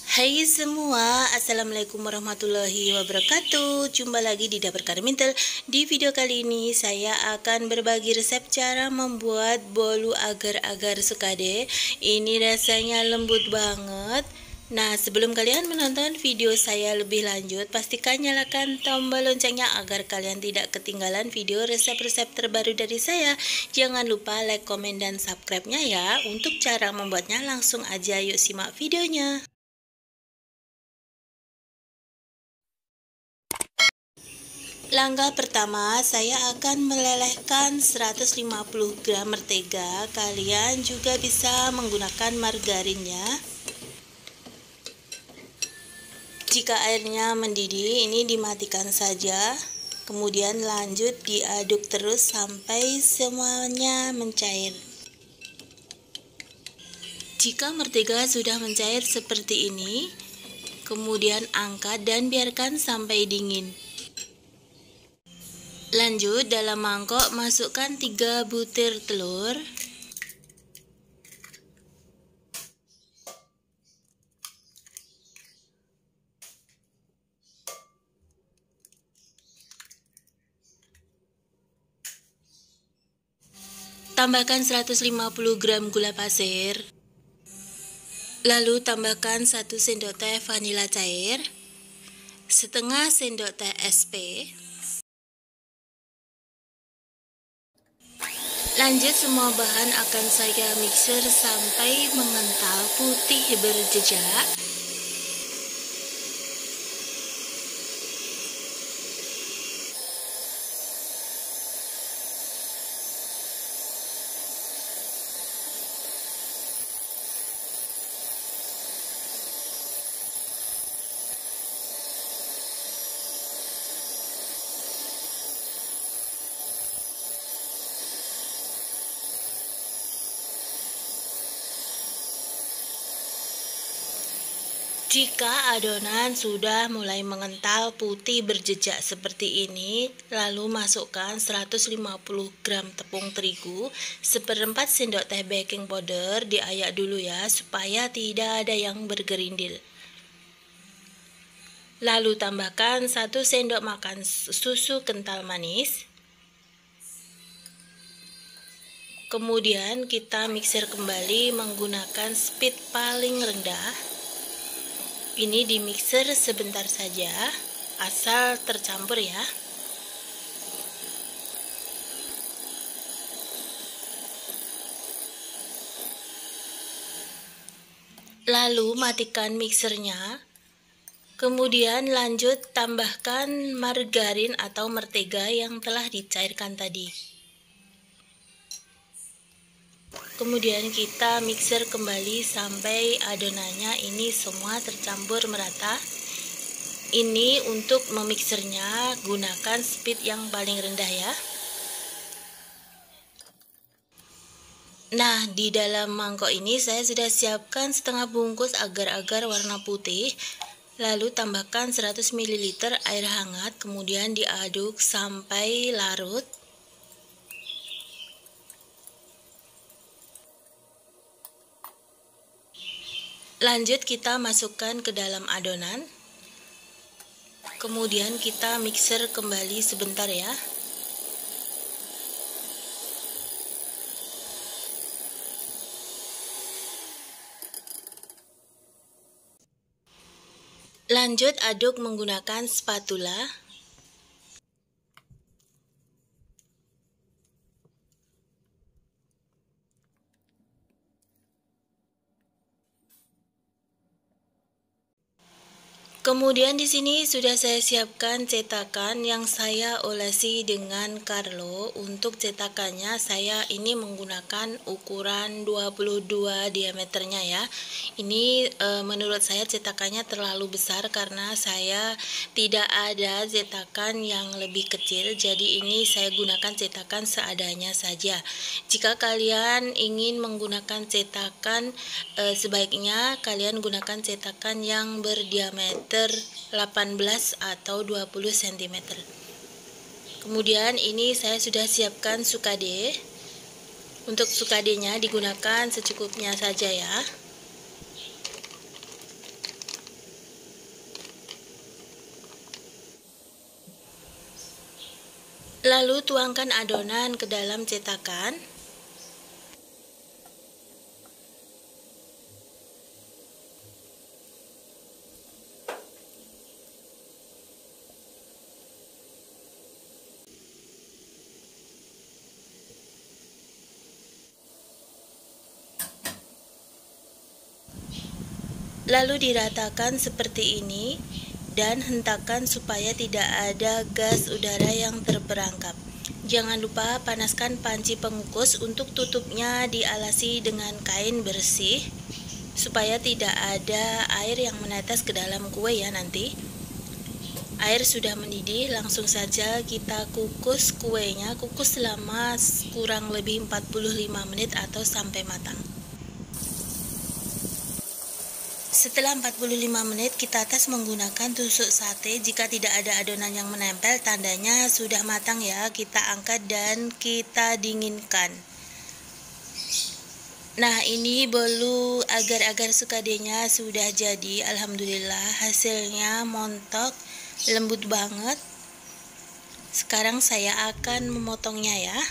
Hai semua, Assalamualaikum warahmatullahi wabarakatuh. Jumpa lagi di Dapur Karmintel. Di video kali ini saya akan berbagi resep cara membuat bolu agar-agar sukade. Ini rasanya lembut banget. Nah, sebelum kalian menonton video saya lebih lanjut, pastikan nyalakan tombol loncengnya agar kalian tidak ketinggalan video resep-resep terbaru dari saya. Jangan lupa like, komen, dan subscribe-nya ya. Untuk cara membuatnya langsung aja yuk simak videonya. Langkah pertama, saya akan melelehkan 150 gram mentega. Kalian juga bisa menggunakan margarinnya. Jika airnya mendidih, ini dimatikan saja. Kemudian lanjut diaduk terus sampai semuanya mencair. Jika mentega sudah mencair seperti ini, kemudian angkat dan biarkan sampai dingin. Lanjut, dalam mangkok masukkan 3 butir telur. Tambahkan 150 gram gula pasir. Lalu tambahkan 1 sendok teh vanila cair, setengah sendok teh SP. Lanjut, semua bahan akan saya mixer sampai mengental putih berjejak. Jika adonan sudah mulai mengental putih berjejak seperti ini, lalu masukkan 150 gram tepung terigu, seperempat sendok teh baking powder, diayak dulu ya supaya tidak ada yang bergerindil. Lalu tambahkan 1 sendok makan susu kental manis. Kemudian kita mixer kembali menggunakan speed paling rendah. Ini di mixer sebentar saja, asal tercampur ya. Lalu matikan mixernya. Kemudian lanjut tambahkan margarin atau mentega yang telah dicairkan tadi. Kemudian kita mixer kembali sampai adonannya ini semua tercampur merata. Ini untuk memixernya gunakan speed yang paling rendah ya. Nah, di dalam mangkok ini saya sudah siapkan setengah bungkus agar-agar warna putih. Lalu tambahkan 100 ml air hangat, kemudian diaduk sampai larut. Lanjut kita masukkan ke dalam adonan. Kemudian kita mixer kembali sebentar ya. Lanjut aduk menggunakan spatula. Kemudian di sini sudah saya siapkan cetakan yang saya olesi dengan Carlo. Untuk cetakannya saya ini menggunakan ukuran 22 diameternya ya. Ini menurut saya cetakannya terlalu besar karena saya tidak ada cetakan yang lebih kecil. Jadi ini saya gunakan cetakan seadanya saja. Jika kalian ingin menggunakan cetakan, sebaiknya kalian gunakan cetakan yang berdiameter 18 atau 20 cm. Kemudian ini saya sudah siapkan sukade. Untuk sukadenya digunakan secukupnya saja ya. Lalu tuangkan adonan ke dalam cetakan. Lalu diratakan seperti ini dan hentakan supaya tidak ada gas udara yang terperangkap. Jangan lupa panaskan panci pengukus. Untuk tutupnya dialasi dengan kain bersih supaya tidak ada air yang menetes ke dalam kue ya nanti. Air sudah mendidih, langsung saja kita kukus kuenya. Kukus selama kurang lebih 45 menit atau sampai matang. Setelah 45 menit kita tes menggunakan tusuk sate. Jika tidak ada adonan yang menempel, tandanya sudah matang ya. Kita angkat dan kita dinginkan. Nah, ini bolu agar-agar sukadenya sudah jadi. Alhamdulillah hasilnya montok, lembut banget. Sekarang saya akan memotongnya ya.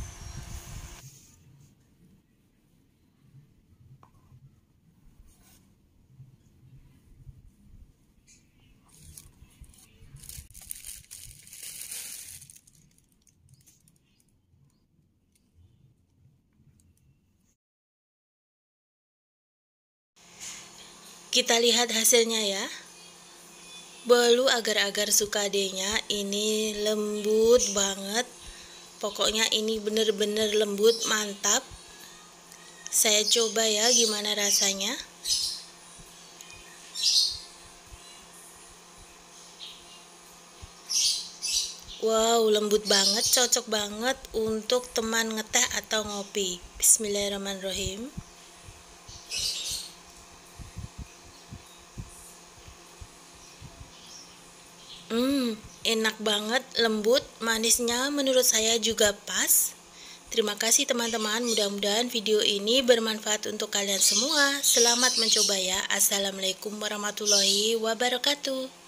Kita lihat hasilnya ya. Bolu agar-agar sukadenya ini lembut banget. Pokoknya ini bener-bener lembut, mantap. Saya coba ya gimana rasanya. Wow, lembut banget, cocok banget untuk teman ngeteh atau ngopi. Bismillahirrahmanirrahim. Enak banget, lembut, manisnya menurut saya juga pas. Terima kasih teman-teman, mudah-mudahan video ini bermanfaat untuk kalian semua. Selamat mencoba ya. Assalamualaikum warahmatullahi wabarakatuh.